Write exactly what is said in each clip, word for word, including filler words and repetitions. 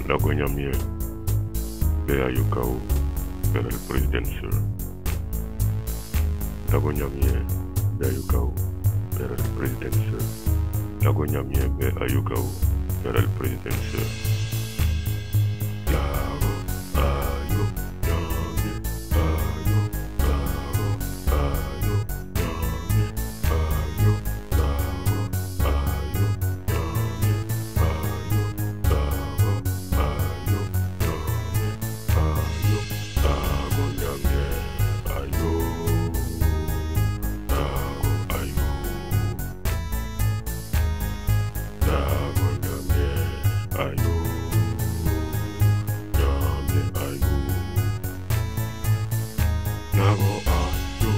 Nagonyamie Bea Yukau Bea el Presidential Nagonyamie Bea Yukau Bea el Presidential Nagonyamie Bea Yukau Bea el Presidential Lago Ayo Nyamie Ayo Lago Ayo Nyamie Ayo Lago Ayo Nyamie Ayo Lago Ayo Nyamie Ayo Lago Nyamie Ayo Lago Ayo Lago Nyamie Ayo Nyamie Ayo Lago Ayo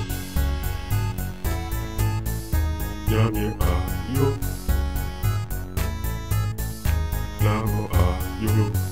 Nyamie Ayo Lago Ayo